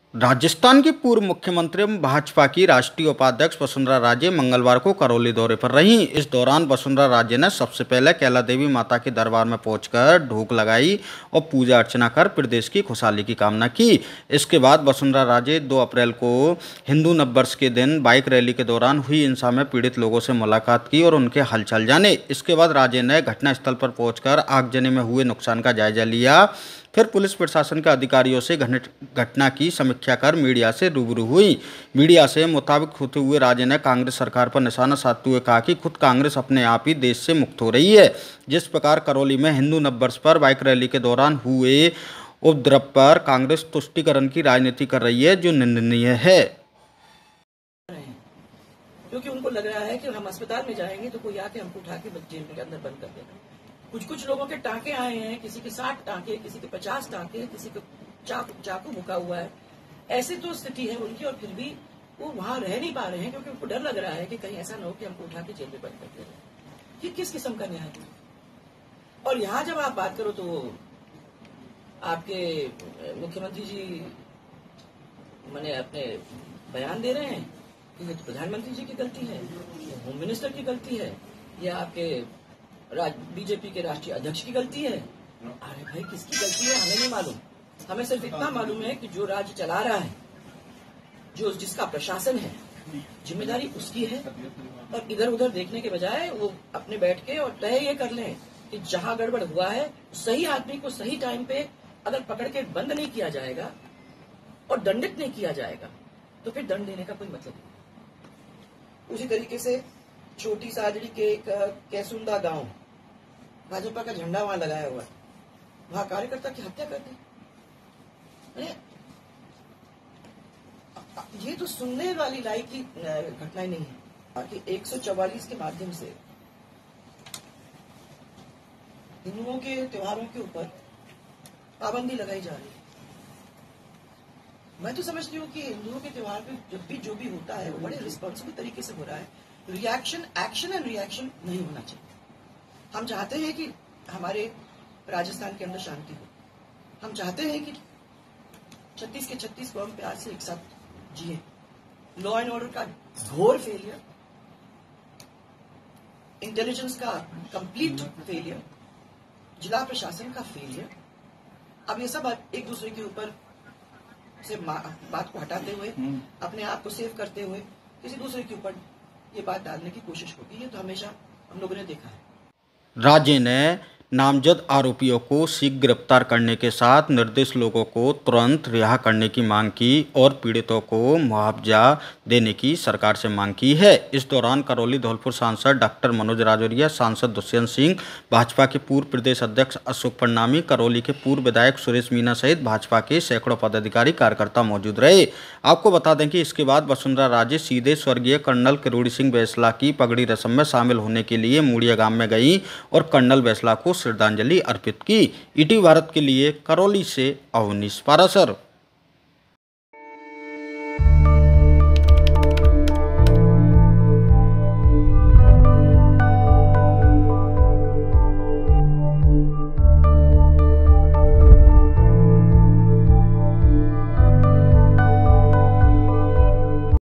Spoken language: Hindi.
राजस्थान की पूर्व मुख्यमंत्री एवं भाजपा की राष्ट्रीय उपाध्यक्ष वसुंधरा राजे मंगलवार को करौली दौरे पर रहीं। इस दौरान वसुंधरा राजे ने सबसे पहले कैला देवी माता के दरबार में पहुंचकर ढूक लगाई और पूजा अर्चना कर प्रदेश की खुशहाली की कामना की। इसके बाद वसुंधरा राजे 2 अप्रैल को हिंदू नववर्ष के दिन बाइक रैली के दौरान हुई हिंसा में पीड़ित लोगों से मुलाकात की और उनके हालचाल जाने। इसके बाद राजे ने घटनास्थल पर पहुंचकर आगजनी में हुए नुकसान का जायजा लिया। फिर पुलिस प्रशासन के अधिकारियों से घटना की समीक्षा कर मीडिया से रूबरू हुई। मीडिया से मुताबिक होते हुए राजे ने कांग्रेस सरकार पर निशाना साधते हुए कहा कि खुद कांग्रेस अपने आप ही देश से मुक्त हो रही है। जिस प्रकार करौली में हिंदू नववर्ष पर बाइक रैली के दौरान हुए उपद्रव पर कांग्रेस तुष्टीकरण की राजनीति कर रही है, जो निंदनीय है। क्योंकि उनको लग रहा है कि हम अस्पताल में जाएंगे तो कोई आके हमको उठा के जेल के अंदर बंद कर देगा। कुछ लोगों के टांके आए हैं, किसी के 60 टांके, किसी के 50 टांके, किसी के चाकू मुका हुआ है। ऐसे तो स्थिति है उनकी, और फिर भी वो वहां रह नहीं पा रहे हैं क्योंकि उनको डर लग रहा है कि कहीं ऐसा न हो कि हमको उठा के जेल में बंद कर दे। ये किस किस्म का न्याय है? और यहाँ जब आप बात करो तो आपके मुख्यमंत्री जी मैंने अपने बयान दे रहे हैं कि ये तो प्रधानमंत्री जी की गलती है, होम मिनिस्टर की गलती है, या आपके बीजेपी के राष्ट्रीय अध्यक्ष की गलती है। अरे भाई, किसकी गलती है हमें नहीं मालूम। हमें सिर्फ इतना मालूम है कि जो राज्य चला रहा है, जिसका प्रशासन है, जिम्मेदारी उसकी है। और इधर उधर देखने के बजाय वो अपने बैठ के और तय ये कर लें कि जहां गड़बड़ हुआ है सही आदमी को सही टाइम पे अगर पकड़ के बंद नहीं किया जाएगा और दंडित नहीं किया जाएगा तो फिर दंड देने का कोई मतलब नहीं। उसी तरीके से छोटी सादड़ी के कैसुंदा गांव, भाजपा का झंडा वहां लगाया हुआ है, वहां कार्यकर्ता की हत्या कर दी। ये तो सुनने वाली लायक की घटनाएं नहीं है कि 144 के माध्यम से हिंदुओं के त्योहारों के ऊपर पाबंदी लगाई जा रही है। मैं तो समझती हूँ कि हिंदुओं के त्योहार पे जब भी जो भी होता है वो बड़े रिस्पॉन्सिबल तरीके से हो रहा है। एक्शन एंड रिएक्शन नहीं होना चाहिए। हम चाहते हैं कि हमारे राजस्थान के अंदर शांति हो। हम चाहते हैं कि 36 के 36 कौम प्यार से एक साथ जिए। लॉ एंड ऑर्डर का घोर फेलियर, इंटेलिजेंस का कंप्लीट फेलियर, जिला प्रशासन का फेलियर, अब ये सब एक दूसरे के ऊपर से बात को हटाते हुए, अपने आप को सेव करते हुए किसी दूसरे के ऊपर ये बात डालने की कोशिश होती है। तो हमेशा हम लोगों ने देखा है। राजे ने नामजद आरोपियों को शीघ्र गिरफ्तार करने के साथ निर्दोष लोगों को तुरंत रिहा करने की मांग की और पीड़ितों को मुआवजा देने की सरकार से मांग की है। इस दौरान करौली धौलपुर सांसद डॉक्टर मनोज राजौरिया, सांसद दुष्यंत सिंह, भाजपा के पूर्व प्रदेश अध्यक्ष अशोक परनामी, करौली के पूर्व विधायक सुरेश मीणा सहित भाजपा के सैकड़ों पदाधिकारी कार्यकर्ता मौजूद रहे। आपको बता दें कि इसके बाद वसुंधरा राजे सीधे स्वर्गीय कर्नल किरोड़ी सिंह बैसला की पगड़ी रस्म में शामिल होने के लिए मूड़िया गांव में गई और कर्नल बैसला को श्रद्धांजलि अर्पित की। ईटीवी भारत के लिए करौली से अवनीश पाराशर।